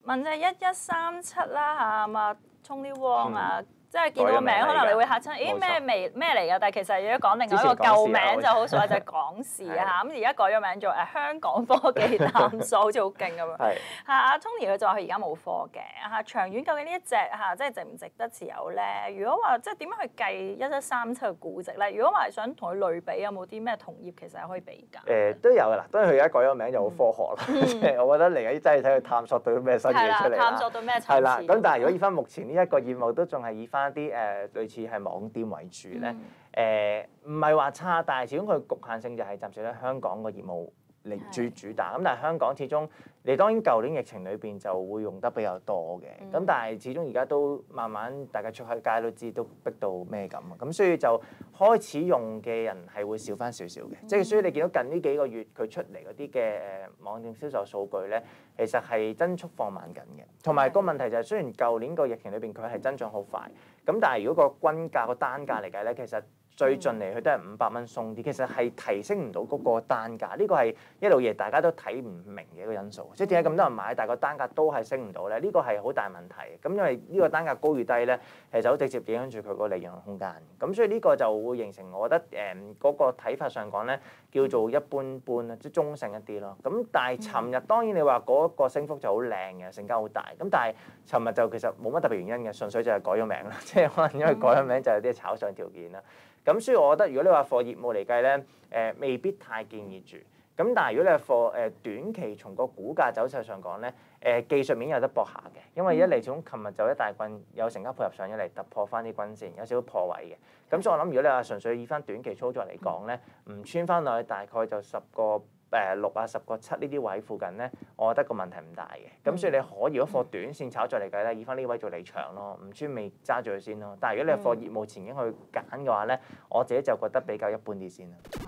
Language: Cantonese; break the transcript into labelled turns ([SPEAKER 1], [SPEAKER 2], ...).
[SPEAKER 1] 問就係1137啦嚇，咁啊，Tony Wong 啊。即係見到個名，可能你會嚇親，咦咩嚟㗎？但係其實如果講另外一個舊名就好熟，就係港視啊嚇。咁而家改咗名做香港科技探索，好似好勁咁樣。係嚇，阿 Tony 佢就話佢而家冇貨嘅嚇。長遠究竟呢一隻嚇，即係值唔值得持有咧？如果話即係點樣去計1137嘅估值咧？如果話想同佢類比，有冇啲咩同業其實係可以比較？
[SPEAKER 2] 都有㗎啦，當然佢而家改咗名就好科學啦。即係我覺得嚟緊真係睇佢探索到咩新嘢出嚟啦。
[SPEAKER 1] 探索到咩層次？
[SPEAKER 2] 係啦，咁但係如果以翻目前呢一個業務都仲係以翻啲類似係網店為主咧，唔係話差，但係始終佢局限性就係暫時喺香港個業務嚟主打。咁但係香港始終你當然舊年疫情裏邊就會用得比較多嘅，咁但係始終而家都慢慢大家出去街都知都逼到咩咁啊，咁所以就開始用嘅人係會少翻少少嘅，即係所以你見到近呢幾個月佢出嚟嗰啲嘅網店銷售數據咧，其實係增速放慢緊嘅，同埋個問題就係雖然舊年個疫情裏邊佢係增長好快，咁但係如果個均價個單價嚟計咧，其實最近嚟佢都係500蚊鬆啲，其實係提升唔到嗰個單價，呢個係一路嘢大家都睇唔明嘅一個因素。即係點解咁多人買，但係個單價都係升唔到咧？呢個係好大問題。咁因為呢個單價高與低咧，其實好直接影響住佢個利潤空間。咁所以呢個就會形成我覺得嗰個睇法上講咧，叫做一般般啦，即係中性一啲咯。咁但係尋日當然你話嗰個升幅就好靚嘅，成交好大。咁但係尋日就其實冇乜特別原因嘅，純粹就係改咗名啦。即係可能因為改咗名就有啲炒上條件啦。咁所以我覺得如果你話貨業務嚟計咧，未必太建議住。咁但係如果你係貨短期從個股價走勢上講咧，技術面有得搏下嘅，因為一嚟從琴日就一大棍有成交配合上一嚟突破翻啲均線，有少少破位嘅。咁所以我諗如果你話純粹以翻短期操作嚟講咧，唔穿翻落去大概就10個6啊10個7呢啲位附近咧，我覺得個問題唔大嘅。咁所以你可以如果貨短線炒作嚟計咧，以翻呢位做離場咯，唔穿未揸住佢先咯。但係如果你係貨業務前景去揀嘅話咧，我自己就覺得比較一般啲先啦。